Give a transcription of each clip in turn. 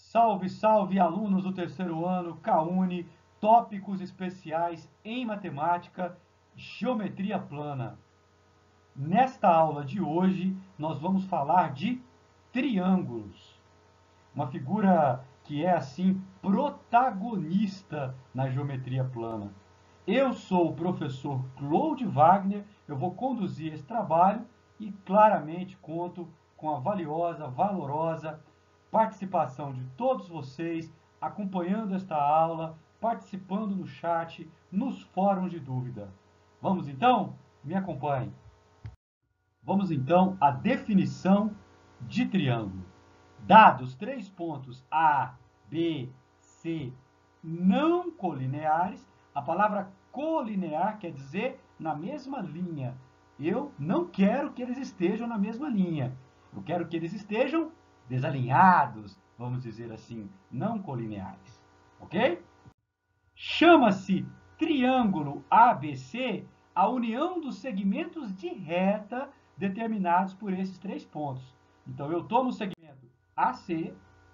Salve, salve, alunos do terceiro ano, CAUNI, tópicos especiais em matemática, geometria plana. Nesta aula de hoje, nós vamos falar de triângulos. Uma figura que é, assim, protagonista na geometria plana. Eu sou o professor Claude Wagner, eu vou conduzir esse trabalho e claramente conto com a valorosa participação de todos vocês, acompanhando esta aula, participando no chat, nos fóruns de dúvida. Vamos então? Me acompanhe. Vamos então à definição de triângulo. Dados 3 pontos A, B, C não colineares, a palavra colinear quer dizer na mesma linha. Eu não quero que eles estejam na mesma linha. Eu quero que eles estejam desalinhados, vamos dizer assim, não colineares. Ok? Chama-se triângulo ABC a união dos segmentos de reta determinados por esses 3 pontos. Então, eu estou no segmento AC,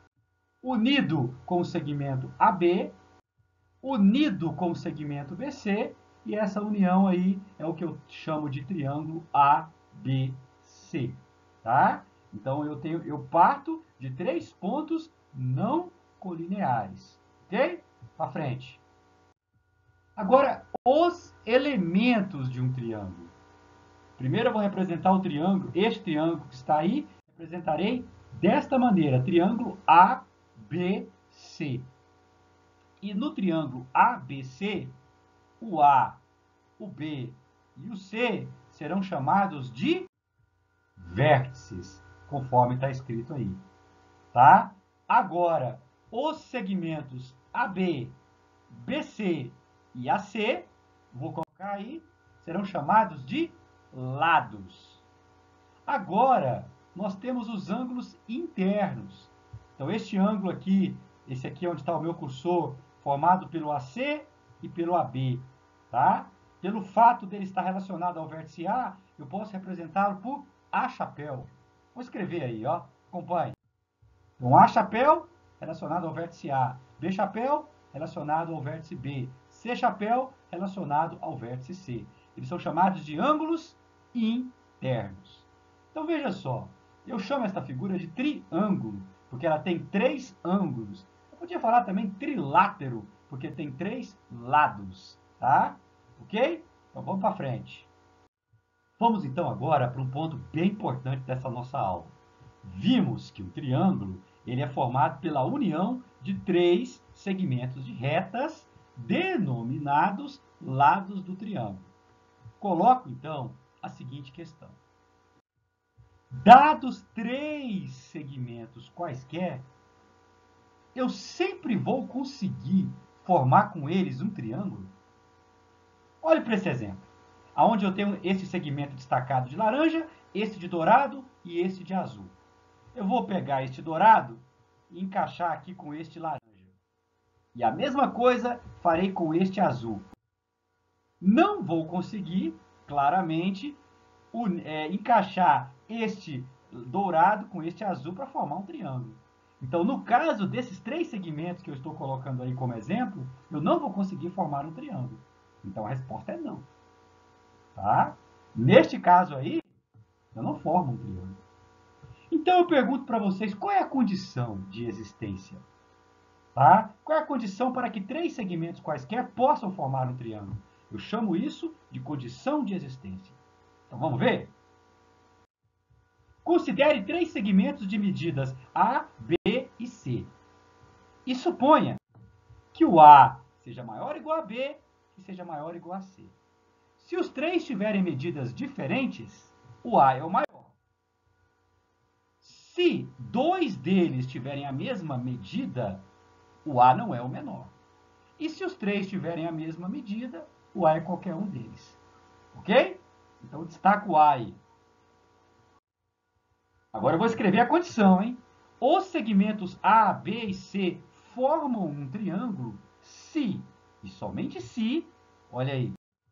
unido com o segmento AB, unido com o segmento BC, e essa união aí é o que eu chamo de triângulo ABC, tá? Então, eu parto de 3 pontos não colineares, ok? Para frente. Agora, os elementos de um triângulo. Primeiro eu vou representar o triângulo, este triângulo que está aí, representarei desta maneira, triângulo ABC. E no triângulo ABC, o A, o B e o C serão chamados de vértices, conforme está escrito aí. Tá? Agora, os segmentos AB, BC e AC, vou colocar aí, serão chamados de lados. Agora, nós temos os ângulos internos. Então, este ângulo aqui, esse aqui é onde está o meu cursor, formado pelo AC e pelo AB, tá? Pelo fato dele estar relacionado ao vértice A, eu posso representá-lo por A chapéu. Vou escrever aí, ó. Acompanhe. Então, A chapéu relacionado ao vértice A, B chapéu relacionado ao vértice B, C chapéu relacionado ao vértice C. Eles são chamados de ângulos internos. Então, veja só, eu chamo esta figura de triângulo, porque ela tem 3 ângulos. Eu podia falar também trilátero, porque tem 3 lados, tá? Ok? Então, vamos para frente. Vamos, então, agora para um ponto bem importante dessa nossa aula. Vimos que o triângulo ele é formado pela união de 3 segmentos de retas denominados lados do triângulo. Coloco, então, a seguinte questão. Dados 3 segmentos quaisquer, eu sempre vou conseguir formar com eles um triângulo? Olhe para esse exemplo, onde eu tenho esse segmento destacado de laranja, esse de dourado e esse de azul. Eu vou pegar este dourado e encaixar aqui com este laranja. E a mesma coisa farei com este azul. Não vou conseguir, claramente, encaixar este dourado com este azul para formar um triângulo. Então, no caso desses 3 segmentos que eu estou colocando aí como exemplo, eu não vou conseguir formar um triângulo. Então, a resposta é não. Tá? Neste caso aí, eu não formo um triângulo. Então, eu pergunto para vocês, qual é a condição de existência? Tá? Qual é a condição para que 3 segmentos quaisquer possam formar um triângulo? Eu chamo isso de condição de existência. Então, vamos ver? Considere 3 segmentos de medidas A, B e C. E suponha que o A seja maior ou igual a B e seja maior ou igual a C. Se os 3 tiverem medidas diferentes, o A é o maior. Se 2 deles tiverem a mesma medida, o A não é o menor. E se os 3 tiverem a mesma medida, o A é qualquer um deles. Ok? Então, eu destaco o A aí. Agora eu vou escrever a condição, hein? Os segmentos A, B e C formam um triângulo se, e somente se, olha aí,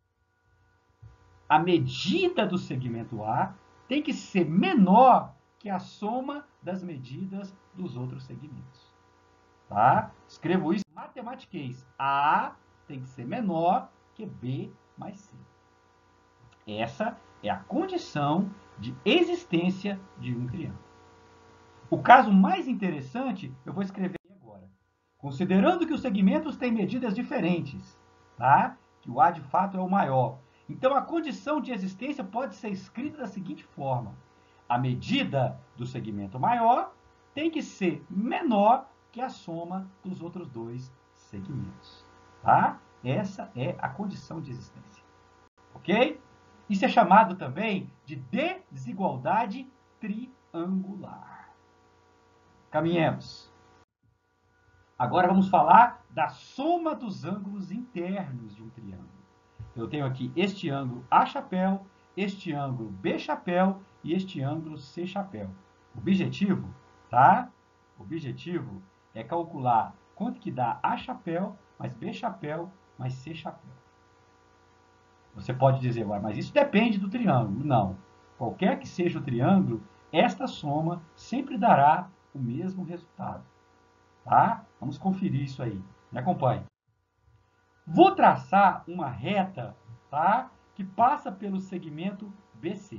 a medida do segmento A tem que ser menor que a soma das medidas dos outros segmentos. tá? Escrevo isso em matematiquês. A tem que ser menor que B mais C. Essa é a condição de existência de um triângulo. O caso mais interessante, eu vou escrever agora. Considerando que os segmentos têm medidas diferentes, tá? Que o A de fato é o maior. Então, a condição de existência pode ser escrita da seguinte forma. A medida do segmento maior tem que ser menor que a soma dos outros dois segmentos. Tá? Essa é a condição de existência. Ok? Isso é chamado também de desigualdade triangular. Caminhemos. Agora vamos falar da soma dos ângulos internos de um triângulo. Eu tenho aqui este ângulo A chapéu, este ângulo B chapéu e este ângulo C chapéu. O objetivo, tá? O objetivo é calcular quanto que dá A chapéu mais B chapéu mais C chapéu. Você pode dizer, mas isso depende do triângulo. Não. Qualquer que seja o triângulo, esta soma sempre dará o mesmo resultado. Tá? Vamos conferir isso aí. Me acompanhe. Vou traçar uma reta, tá? Que passa pelo segmento BC.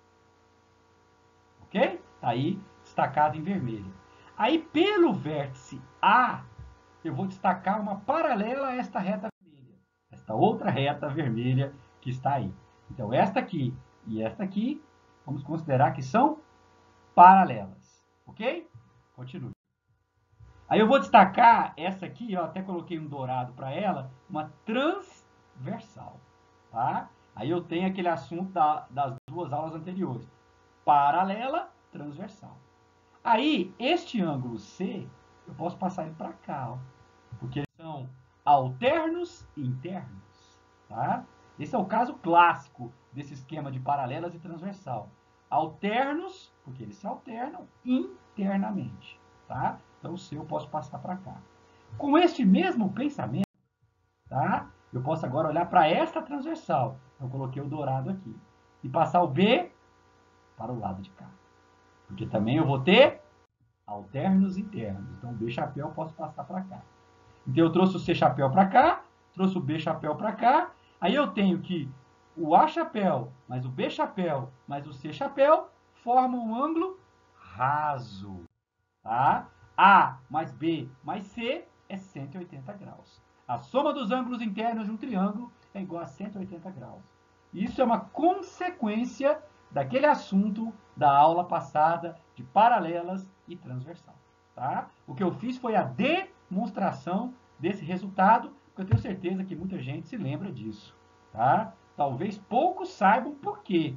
Ok? Está aí destacado em vermelho. Aí, pelo vértice A, eu vou destacar uma paralela a esta reta vermelha. Esta outra reta vermelha que está aí. Então, esta aqui e esta aqui, vamos considerar que são paralelas. Ok? Continue. Aí eu vou destacar essa aqui, eu até coloquei um dourado para ela, uma transversal. Tá? Aí eu tenho aquele assunto das duas aulas anteriores. Paralela, transversal. Aí, este ângulo C, eu posso passar ele para cá, ó, porque eles são alternos e internos. Tá? Esse é o caso clássico desse esquema de paralelas e transversal. Alternos, porque eles se alternam internamente. Tá? Então, o C eu posso passar para cá. Com este mesmo pensamento, tá? Eu posso agora olhar para esta transversal. Eu coloquei o dourado aqui. E passar o B para o lado de cá. Porque também eu vou ter alternos internos. Então, o B chapéu eu posso passar para cá. Então, eu trouxe o C chapéu para cá, trouxe o B chapéu para cá. Aí eu tenho que o A chapéu mais o B chapéu mais o C chapéu formam um ângulo raso. Tá? A mais B mais C é 180 graus. A soma dos ângulos internos de um triângulo é igual a 180 graus. Isso é uma consequência daquele assunto da aula passada de paralelas e transversal. Tá? O que eu fiz foi a demonstração desse resultado, porque eu tenho certeza que muita gente se lembra disso. Tá? Talvez poucos saibam por quê.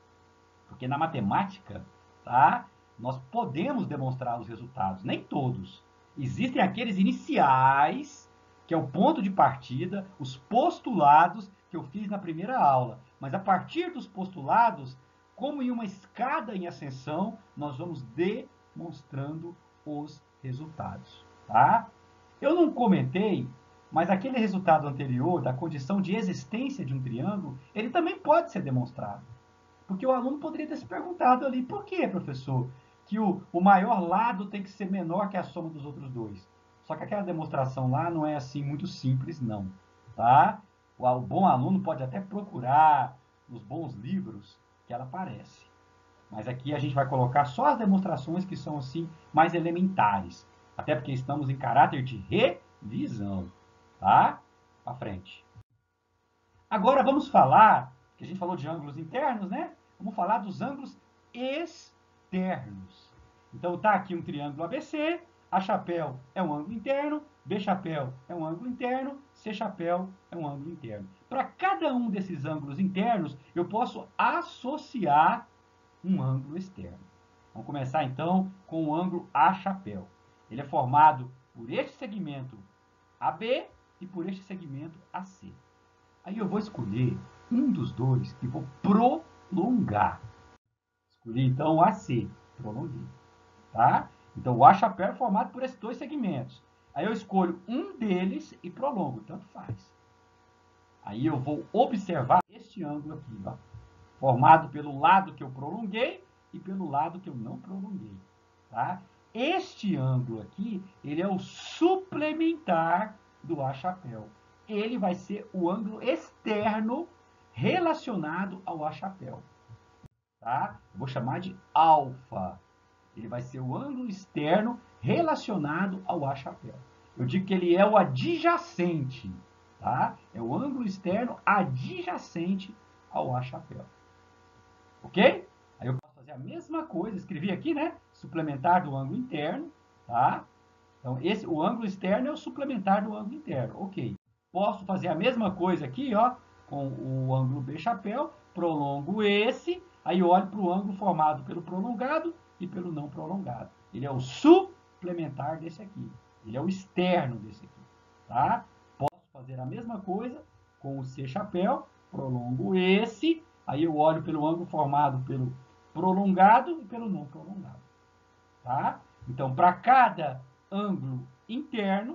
Porque na matemática, tá? Nós podemos demonstrar os resultados, nem todos. Existem aqueles iniciais, que é o ponto de partida, os postulados que eu fiz na primeira aula. Mas a partir dos postulados, como em uma escada em ascensão, nós vamos demonstrando os resultados. Tá? Eu não comentei, mas aquele resultado anterior, da condição de existência de um triângulo, ele também pode ser demonstrado. Porque o aluno poderia ter se perguntado ali, por que, professor, que o maior lado tem que ser menor que a soma dos outros dois? Só que aquela demonstração lá não é assim muito simples, não. Tá? O bom aluno pode até procurar nos bons livros que ela aparece. Mas aqui a gente vai colocar só as demonstrações que são assim mais elementares. Até porque estamos em caráter de revisão. Tá? Para frente. Agora vamos falar, que a gente falou de ângulos internos, né? Vamos falar dos ângulos externos. Então tá aqui um triângulo ABC, A chapéu é um ângulo interno, B chapéu é um ângulo interno, C chapéu é um ângulo interno. Para cada um desses ângulos internos, eu posso associar um ângulo externo. Vamos começar então com o ângulo A chapéu. Ele é formado por este segmento AB e por este segmento AC. Aí eu vou escolher um dos dois e vou prolongar. Escolhi então o AC, prolonguei. Tá? Então o A chapéu é formado por esses dois segmentos. Aí eu escolho um deles e prolongo, tanto faz. Aí eu vou observar este ângulo aqui, ó, formado pelo lado que eu prolonguei e pelo lado que eu não prolonguei. Tá? Este ângulo aqui, ele é o suplementar do A-chapéu. Ele vai ser o ângulo externo relacionado ao A-chapéu. Tá? Eu vou chamar de alfa. Ele vai ser o ângulo externo relacionado ao A-chapéu. Eu digo que ele é o adjacente. Tá? É o ângulo externo adjacente ao A-chapéu. Ok? Aí eu posso fazer a mesma coisa, escrevi aqui, né? Suplementar do ângulo interno, tá? Então, o ângulo externo é o suplementar do ângulo interno, ok. Posso fazer a mesma coisa aqui, ó, com o ângulo B-chapéu, prolongo esse, aí olho para o ângulo formado pelo prolongado e pelo não prolongado. Ele é o suplementar desse aqui, ele é o externo desse aqui, tá? Posso fazer a mesma coisa com o C-chapéu, prolongo esse, aí eu olho pelo ângulo formado pelo prolongado e pelo não prolongado. Tá? Então, para cada ângulo interno,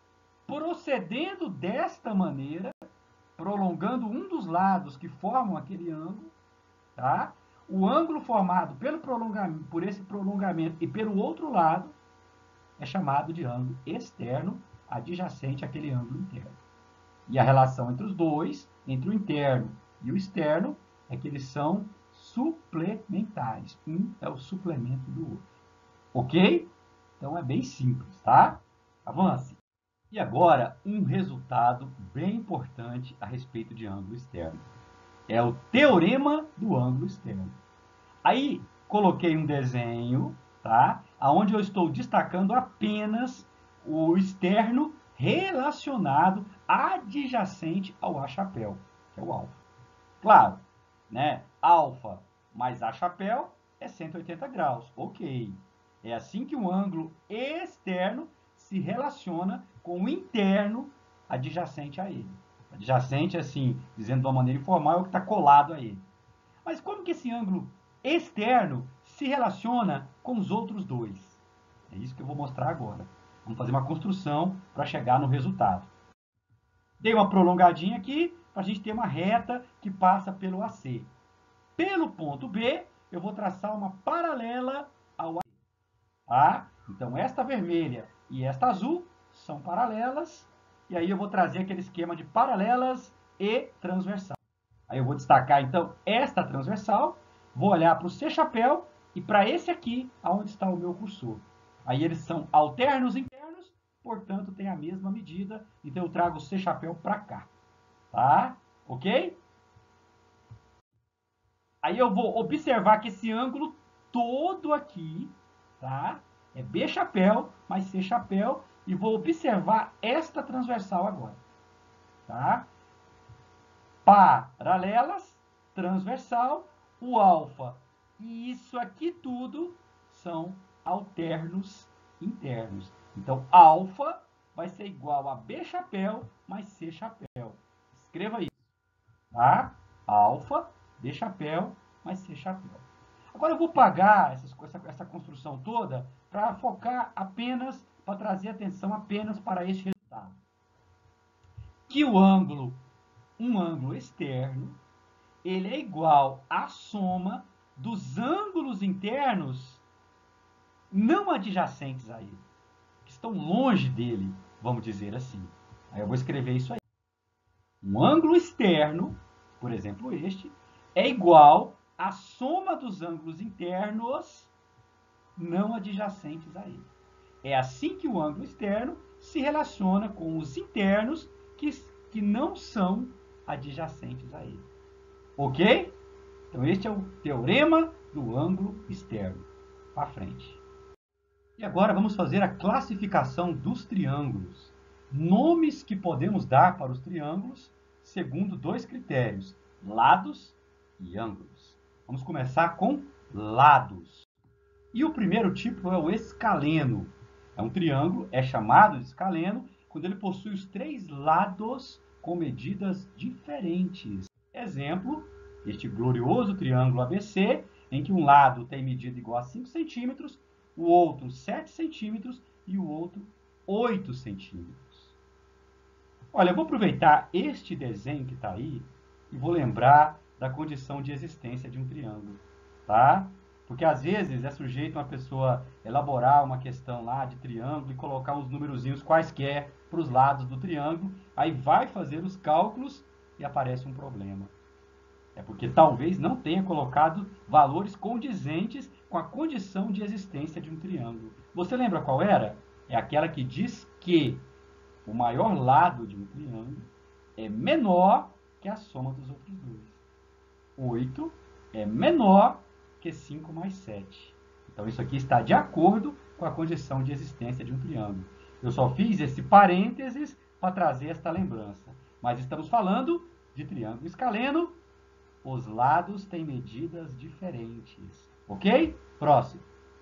procedendo desta maneira, prolongando um dos lados que formam aquele ângulo, tá? O ângulo formado por esse prolongamento e pelo outro lado é chamado de ângulo externo adjacente àquele ângulo interno. E a relação entre os dois, entre o interno e o externo, é que eles são suplementares. Um é o suplemento do outro. Ok? Então é bem simples, tá? Avance. E agora, um resultado bem importante a respeito de ângulo externo. É o teorema do ângulo externo. Aí, coloquei um desenho, tá? Onde eu estou destacando apenas o externo relacionado adjacente ao A-chapéu, que é o alfa. Claro, né? Alfa mais A-chapéu é 180 graus, ok. É assim que o ângulo externo se relaciona com o interno adjacente a ele. Adjacente, assim, dizendo de uma maneira informal, é o que está colado a ele. Mas como que esse ângulo externo se relaciona com os outros dois? É isso que eu vou mostrar agora. Vamos fazer uma construção para chegar no resultado. Dei uma prolongadinha aqui para a gente ter uma reta que passa pelo AC. Pelo ponto B, eu vou traçar uma paralela ao AC. Tá? Então, esta vermelha e esta azul são paralelas. E aí eu vou trazer aquele esquema de paralelas e transversal. Aí eu vou destacar, então, esta transversal. Vou olhar para o C-chapéu e para esse aqui, onde está o meu cursor. Aí eles são alternos internos, portanto, tem a mesma medida. Então, eu trago o C-chapéu para cá. Tá? Ok? Aí eu vou observar que esse ângulo todo aqui, tá? É B-chapéu mais C-chapéu. E vou observar esta transversal agora. Tá? Paralelas, transversal, o alfa. E isso aqui tudo são alternos internos. Então, alfa vai ser igual a B-chapéu mais C-chapéu. Escreva isso. Tá? Alfa, B-chapéu mais C-chapéu. Agora eu vou pagar essa construção toda para focar apenas, para trazer atenção apenas para este resultado. Que o ângulo, um ângulo externo, ele é igual à soma dos ângulos internos não adjacentes a ele, que estão longe dele, vamos dizer assim. Aí eu vou escrever isso aí. Um ângulo externo, por exemplo este, é igual à soma dos ângulos internos não adjacentes a ele. É assim que o ângulo externo se relaciona com os internos que não são adjacentes a ele. Ok? Então, este é o teorema do ângulo externo. Para frente. E agora vamos fazer a classificação dos triângulos. Nomes que podemos dar para os triângulos segundo dois critérios, lados e ângulos. Vamos começar com lados. E o primeiro tipo é o escaleno. É um triângulo, é chamado de escaleno, quando ele possui os três lados com medidas diferentes. Exemplo, este glorioso triângulo ABC, em que um lado tem medida igual a 5 centímetros, o outro 7 centímetros e o outro 8 centímetros. Olha, eu vou aproveitar este desenho que está aí e vou lembrar da condição de existência de um triângulo. Tá? Porque às vezes é sujeito uma pessoa elaborar uma questão lá de triângulo e colocar uns numerozinhos quaisquer para os lados do triângulo, aí vai fazer os cálculos e aparece um problema. É porque talvez não tenha colocado valores condizentes com a condição de existência de um triângulo. Você lembra qual era? É aquela que diz que o maior lado de um triângulo é menor que a soma dos outros dois. 8 é menor que 5 mais 7. Então, isso aqui está de acordo com a condição de existência de um triângulo. Eu só fiz esse parênteses para trazer esta lembrança. Mas estamos falando de triângulo escaleno. Os lados têm medidas diferentes. Ok? Próximo.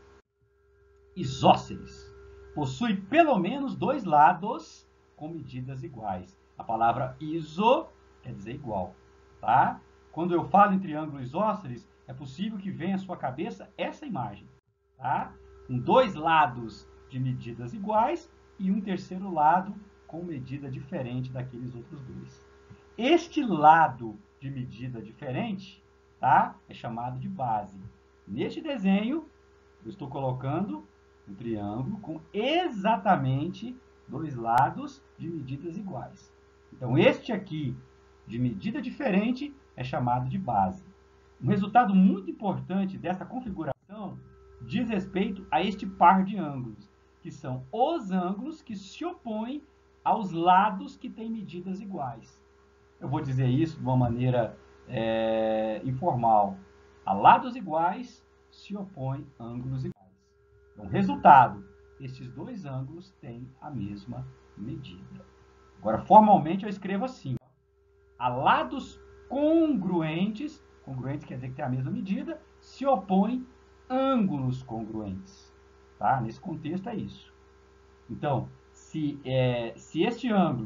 Isósceles. Possui pelo menos dois lados com medidas iguais. A palavra iso quer dizer igual. Tá? Quando eu falo em triângulo isósceles, é possível que venha à sua cabeça essa imagem. Tá? Com dois lados de medidas iguais e um terceiro lado com medida diferente daqueles outros dois. Este lado de medida diferente, tá? É chamado de base. Neste desenho, eu estou colocando um triângulo com exatamente dois lados de medidas iguais. Então, este aqui, de medida diferente, é chamado de base. Um resultado muito importante dessa configuração diz respeito a este par de ângulos, que são os ângulos que se opõem aos lados que têm medidas iguais. Eu vou dizer isso de uma maneira informal. A lados iguais se opõem ângulos iguais. Então, resultado, estes dois ângulos têm a mesma medida. Agora, formalmente, eu escrevo assim. A lados congruentes, congruentes quer dizer que tem a mesma medida, se opõem ângulos congruentes. Tá? Nesse contexto é isso. Então, se este ângulo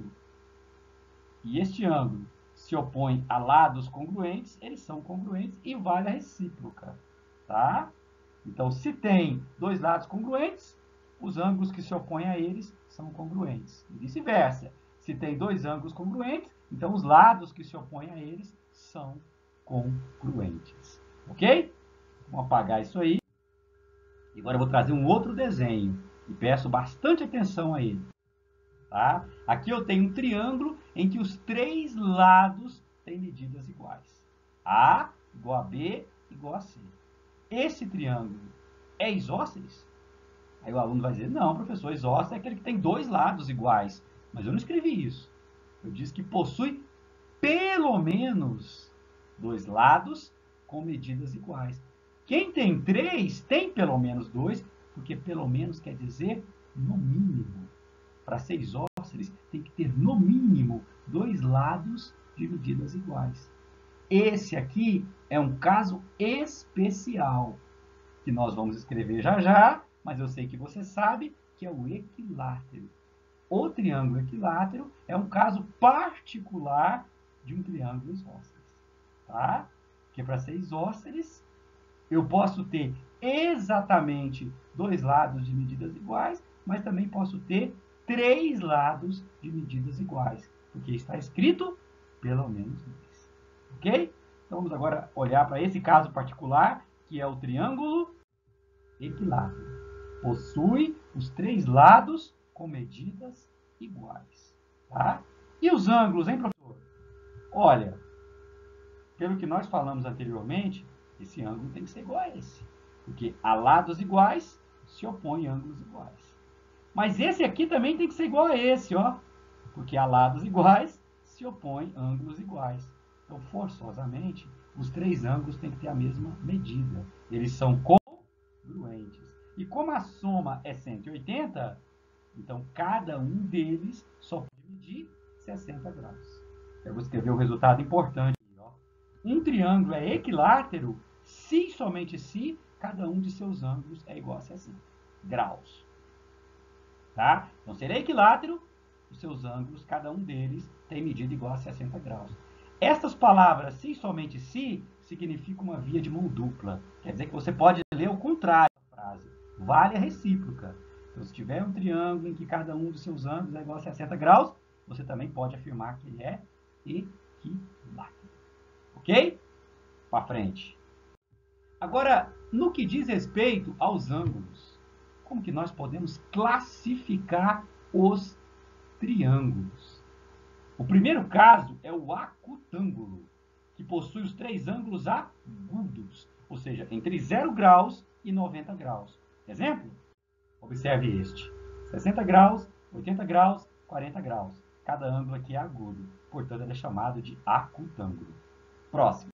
e este ângulo se opõem a lados congruentes, eles são congruentes e vale a recíproca. Tá? Então, se tem dois lados congruentes, os ângulos que se opõem a eles são congruentes. E vice-versa. Se tem dois ângulos congruentes, então os lados que se opõem a eles são congruentes. Ok? Vamos apagar isso aí. E agora eu vou trazer um outro desenho. E peço bastante atenção a ele. Tá? Aqui eu tenho um triângulo em que os três lados têm medidas iguais. A igual a B igual a C. Esse triângulo é isósceles? Aí o aluno vai dizer, não, professor, isósceles é aquele que tem dois lados iguais. Mas eu não escrevi isso. Eu disse que possui pelo menos dois lados com medidas iguais. Quem tem três tem pelo menos dois, porque pelo menos quer dizer no mínimo. Para ser isósceles, tem que ter no mínimo dois lados de medidas iguais. Esse aqui é um caso especial, que nós vamos escrever já já, mas eu sei que você sabe que é o equilátero. O triângulo equilátero é um caso particular de um triângulo isósceles. Tá? Porque para ser isósceles, eu posso ter exatamente dois lados de medidas iguais, mas também posso ter três lados de medidas iguais, porque está escrito pelo menos dois. Ok? Então vamos agora olhar para esse caso particular, que é o triângulo equilátero. Possui os três lados com medidas iguais. Tá? E os ângulos, hein, professor? Olha, pelo que nós falamos anteriormente, esse ângulo tem que ser igual a esse. Porque a lados iguais se opõem ângulos iguais. Mas esse aqui também tem que ser igual a esse, ó. Porque a lados iguais se opõem ângulos iguais. Então, forçosamente, os três ângulos têm que ter a mesma medida. Eles são congruentes. E como a soma é 180, então cada um deles só pode medir 60 graus. Eu vou escrever o resultado importante. Ó. Um triângulo é equilátero se somente se cada um de seus ângulos é igual a 60 graus. Tá? Então, se ele é equilátero, os seus ângulos, cada um deles tem medida igual a 60 graus. Essas palavras, se somente se, significam uma via de mão dupla. Quer dizer que você pode ler o contrário da frase. Vale a recíproca. Então, se tiver um triângulo em que cada um dos seus ângulos é igual a 60 graus, você também pode afirmar que ele é equilátero. Ok? Para frente. Agora, No que diz respeito aos ângulos, como que nós podemos classificar os triângulos? O primeiro caso é o acutângulo, que possui os três ângulos agudos, ou seja, entre 0 graus e 90 graus. Exemplo? Observe este: 60 graus, 80 graus, 40 graus. Cada ângulo aqui é agudo, portanto ele é chamado de acutângulo. Próximo.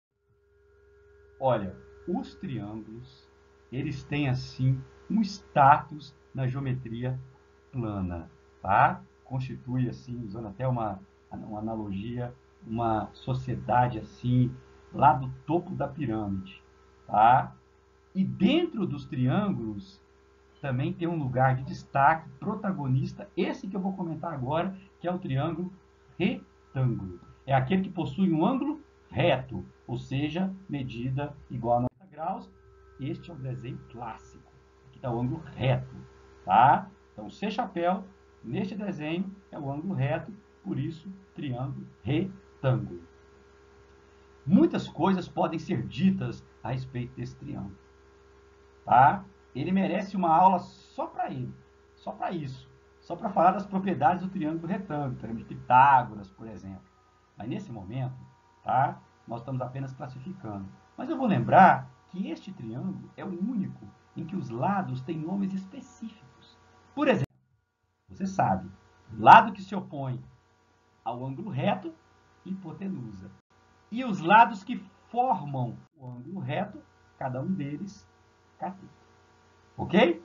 Olha, os triângulos, eles têm assim um status na geometria plana, tá? Constitui assim, usando até uma analogia, uma sociedade assim, lá do topo da pirâmide, tá? E dentro dos triângulos também tem um lugar de destaque, protagonista, esse que eu vou comentar agora, que é o triângulo retângulo. É aquele que possui um ângulo reto, ou seja, medida igual a 90 graus. Este é o desenho clássico. Aqui está o ângulo reto, tá? Então, C chapéu, neste desenho, é o ângulo reto, por isso, triângulo retângulo. Muitas coisas podem ser ditas a respeito desse triângulo, tá? Ele merece uma aula só para ele, só para isso, só para falar das propriedades do triângulo retângulo, triângulo de Pitágoras, por exemplo. Mas nesse momento, tá? Nós estamos apenas classificando. Mas eu vou lembrar que este triângulo é o único em que os lados têm nomes específicos. Por exemplo, você sabe, o lado que se opõe ao ângulo reto, hipotenusa. E os lados que formam o ângulo reto, cada um deles, cateto. Ok?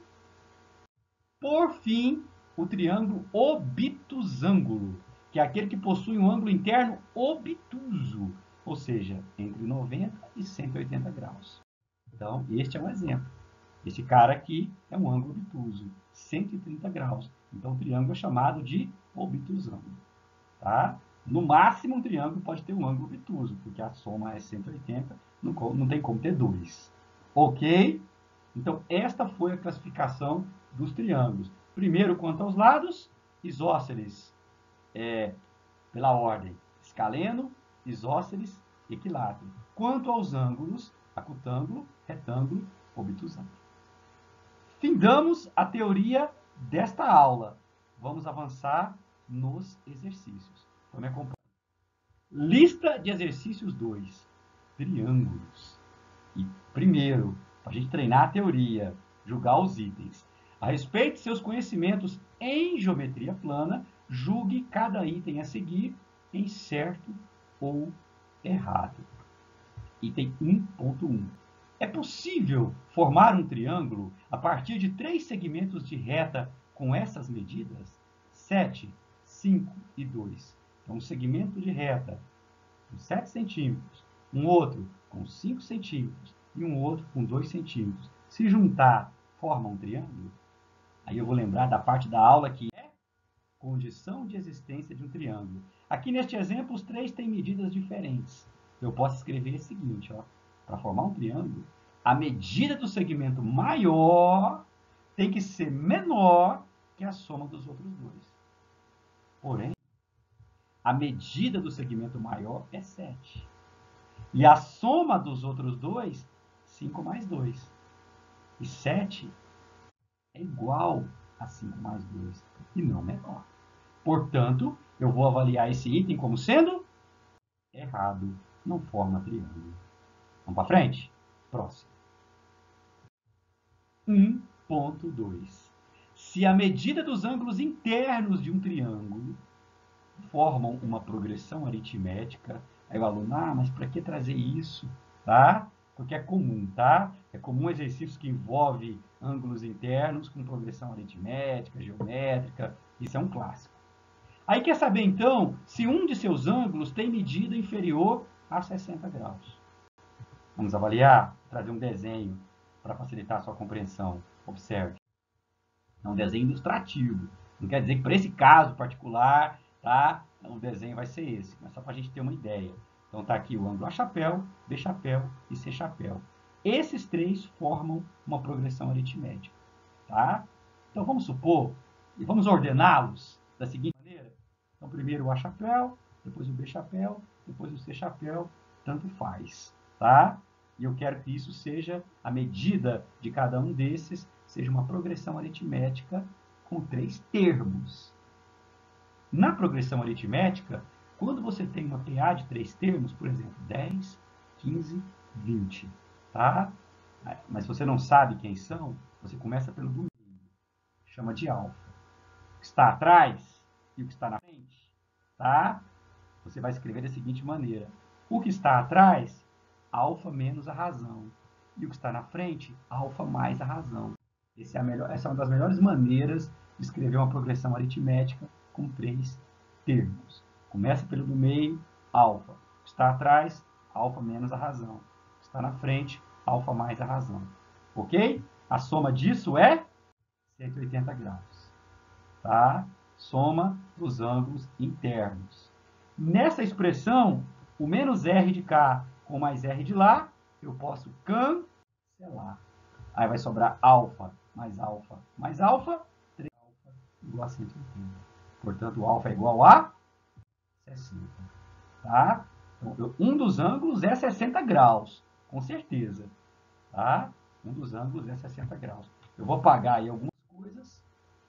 Por fim, o triângulo obtusângulo, que é aquele que possui um ângulo interno obtuso, ou seja, entre 90 e 180 graus. Então, este é um exemplo. Esse cara aqui é um ângulo obtuso, 130 graus. Então, o triângulo é chamado de obtusângulo. Tá? No máximo, um triângulo pode ter um ângulo obtuso, porque a soma é 180, não tem como ter dois. Ok? Então, esta foi a classificação dos triângulos. Primeiro, quanto aos lados, isósceles, pela ordem, escaleno, isósceles, equilátero. Quanto aos ângulos, acutângulo, retângulo, obtusângulo. Findamos a teoria desta aula. Vamos avançar nos exercícios. Então, me acompanhe. Lista de exercícios 2. Triângulos. E primeiro, para a gente treinar a teoria, julgar os itens. A respeito de seus conhecimentos em geometria plana, julgue cada item a seguir em certo ou errado. Item 1.1. É possível formar um triângulo a partir de 3 segmentos de reta com essas medidas? 7, 5 e 2. Então, um segmento de reta com 7 centímetros, um outro com 5 centímetros e um outro com 2 centímetros. Se juntar, forma um triângulo? Aí eu vou lembrar da parte da aula que é condição de existência de um triângulo. Aqui neste exemplo, os três têm medidas diferentes. Eu posso escrever o seguinte, para formar um triângulo, a medida do segmento maior tem que ser menor que a soma dos outros dois. Porém, a medida do segmento maior é 7. E a soma dos outros dois, 5 mais 2. E 7 é igual a 5 mais 2, e não menor. Portanto, eu vou avaliar esse item como sendo errado. Não forma triângulo. Vamos para frente? Próximo. 1.2. Se a medida dos ângulos internos de um triângulo formam uma progressão aritmética, aí o aluno, mas para que trazer isso? Tá? Porque é comum, tá? É comum exercícios que envolvem ângulos internos com progressão aritmética, geométrica. Isso é um clássico. Aí quer saber, então, se um de seus ângulos tem medida inferior a 60 graus. Vamos avaliar, trazer um desenho para facilitar a sua compreensão. Observe. É um desenho ilustrativo. Não quer dizer que para esse caso particular, tá, o desenho vai ser esse, mas só para a gente ter uma ideia. Então está aqui o ângulo A chapéu, B chapéu e C chapéu. Esses três formam uma progressão aritmética. Tá? Então vamos supor, e vamos ordená-los da seguinte maneira. Então primeiro o A chapéu, depois o B chapéu, depois o C chapéu, tanto faz. Tá? E eu quero que isso seja, a medida de cada um desses, seja uma progressão aritmética com 3 termos. Na progressão aritmética, quando você tem uma PA de 3 termos, por exemplo, 10, 15, 20, tá? Mas se você não sabe quem são, você começa pelo do meio, chama de alfa. O que está atrás e o que está na frente, tá? Você vai escrever da seguinte maneira: o que está atrás, alfa menos a razão. E o que está na frente, alfa mais a razão. Essa é uma das melhores maneiras de escrever uma progressão aritmética com 3 termos. Começa pelo do meio, alfa. O que está atrás, alfa menos a razão. O que está na frente, alfa mais a razão. Ok? A soma disso é 180 graus. Tá? Soma dos ângulos internos. Nessa expressão, o menos R de cá com mais R de lá, eu posso cancelar. Aí vai sobrar alfa mais alfa mais alfa, 3 alfa igual a 180. Portanto, o alfa é igual a 60. Tá? Então, um dos ângulos é 60 graus, com certeza. Tá? Um dos ângulos é 60 graus. Eu vou apagar aí algumas coisas.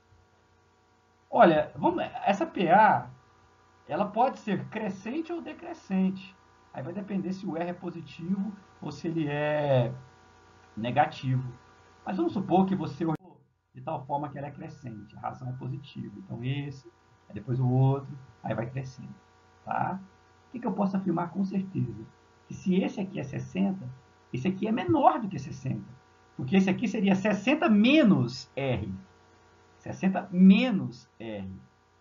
Olha, essa PA, ela pode ser crescente ou decrescente. Aí vai depender se o R é positivo ou se ele é negativo. Mas vamos supor que você olhou de tal forma que ela é crescente, a razão é positiva. Então esse, aí depois o outro, aí vai crescendo. Tá? O que eu posso afirmar com certeza? Que se esse aqui é 60, esse aqui é menor do que 60. Porque esse aqui seria 60 menos R. 60 menos R.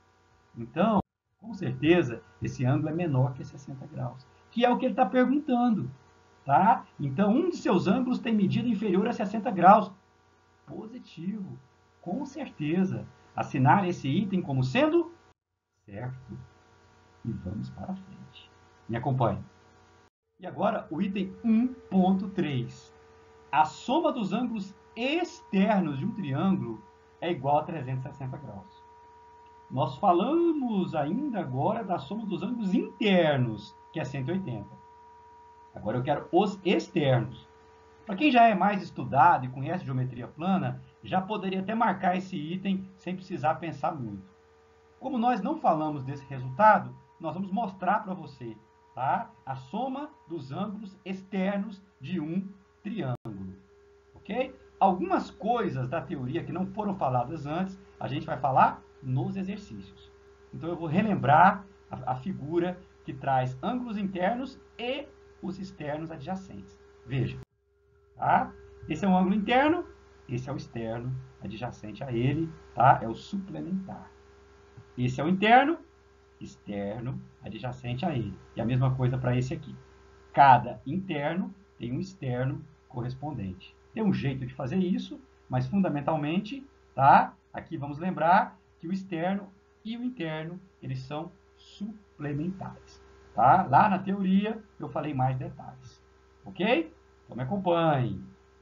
Então, com certeza, esse ângulo é menor que 60 graus. Que é o que ele está perguntando. Tá? Então, um de seus ângulos tem medida inferior a 60 graus. Positivo. Com certeza. Assinar esse item como sendo certo. E vamos para frente. Me acompanhe. E agora, o item 1.3. A soma dos ângulos externos de um triângulo é igual a 360 graus. Nós falamos ainda agora da soma dos ângulos internos, que é 180. Agora eu quero os externos. Para quem já é mais estudado e conhece geometria plana, já poderia até marcar esse item sem precisar pensar muito. Como nós não falamos desse resultado, nós vamos mostrar para você, tá? A soma dos ângulos externos de um triângulo. Ok? Algumas coisas da teoria que não foram faladas antes, a gente vai falar nos exercícios. Então eu vou relembrar a figura que traz ângulos internos e os externos adjacentes. Veja, tá? Esse é um ângulo interno, esse é o externo adjacente a ele, tá? É o suplementar. Esse é o interno, externo adjacente a ele. E a mesma coisa para esse aqui. Cada interno tem um externo correspondente. Tem um jeito de fazer isso, mas fundamentalmente, tá? Aqui vamos lembrar que o externo e o interno, eles são suplementares. Tá? Lá na teoria eu falei mais detalhes. Ok? Então me acompanhe.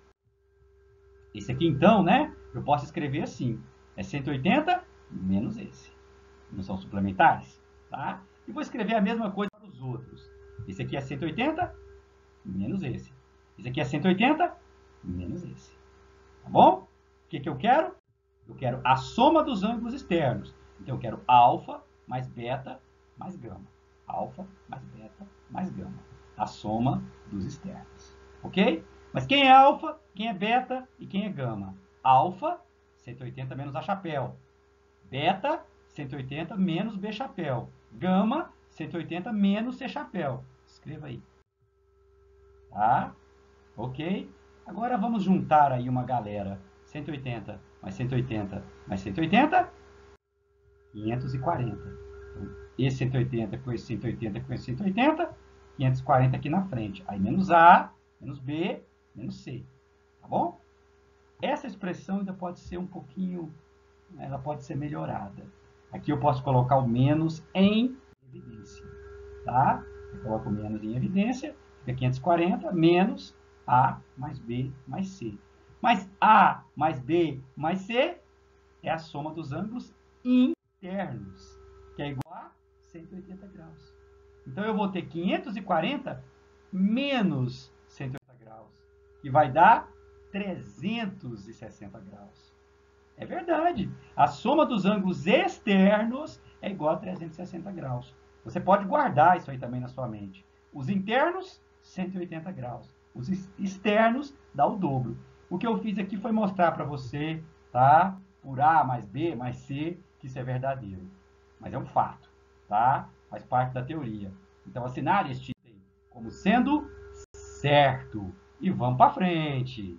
Esse aqui então, né? Eu posso escrever assim. É 180 menos esse. Não são suplementares? Tá? E vou escrever a mesma coisa para os outros. Esse aqui é 180 menos esse. Esse aqui é 180 menos esse. Tá bom? O que eu quero? Eu quero a soma dos ângulos externos. Então eu quero alfa mais beta mais gama. Alfa mais beta mais gama. A soma dos externos. Ok? Mas quem é alfa, quem é beta e quem é gama? Alfa, 180 menos A chapéu. Beta, 180 menos B chapéu. Gama, 180 menos C chapéu. Escreva aí. Tá? Ok? Agora vamos juntar aí uma galera. 180 mais 180 mais 180, 540. Então, esse 180 com esse 180 com esse 180, 540 aqui na frente. Aí menos A, menos B, menos C. Tá bom? Essa expressão ainda pode ser um pouquinho, ela pode ser melhorada. Aqui eu posso colocar o menos em evidência. Tá? Eu coloco o menos em evidência, fica 540 menos A mais B mais C. Mas A mais B mais C é a soma dos ângulos internos, que é igual a 180 graus. Então eu vou ter 540 menos 180 graus. e vai dar 360 graus. É verdade. A soma dos ângulos externos é igual a 360 graus. Você pode guardar isso aí também na sua mente. Os internos, 180 graus. Os externos, dá o dobro. O que eu fiz aqui foi mostrar para você, tá? Por A mais B mais C, que isso é verdadeiro. Mas é um fato, tá? Faz parte da teoria. Então, assinar este item como sendo certo. E vamos para frente.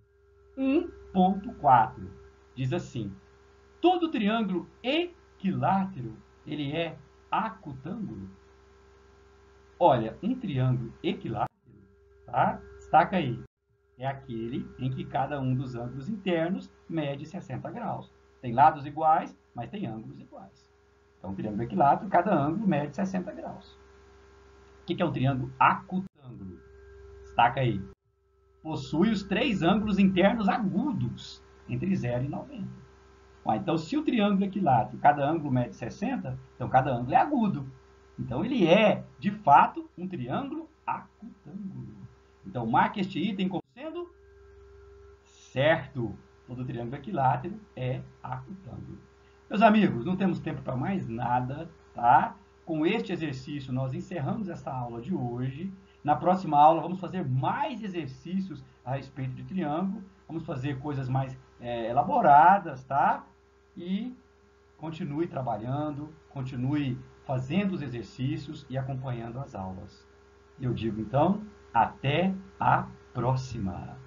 1.4 diz assim: todo triângulo equilátero ele é acutângulo. Olha, um triângulo equilátero, tá? Destaca aí. É aquele em que cada um dos ângulos internos mede 60 graus. Tem lados iguais, mas tem ângulos iguais. Então, um triângulo equilátero, cada ângulo mede 60 graus. O que é um triângulo acutângulo? Destaca aí. Possui os três ângulos internos agudos, entre 0 e 90. Então, se o triângulo equilátero, cada ângulo mede 60, então cada ângulo é agudo. Então, ele é, de fato, um triângulo acutângulo. Então, marque este item como sendo certo. Todo triângulo equilátero é acutângulo. Meus amigos, não temos tempo para mais nada, tá? Com este exercício, nós encerramos esta aula de hoje. Na próxima aula, vamos fazer mais exercícios a respeito de triângulo. Vamos fazer coisas mais elaboradas, tá? E continue trabalhando, continue fazendo os exercícios e acompanhando as aulas. Eu digo, então, até a próxima!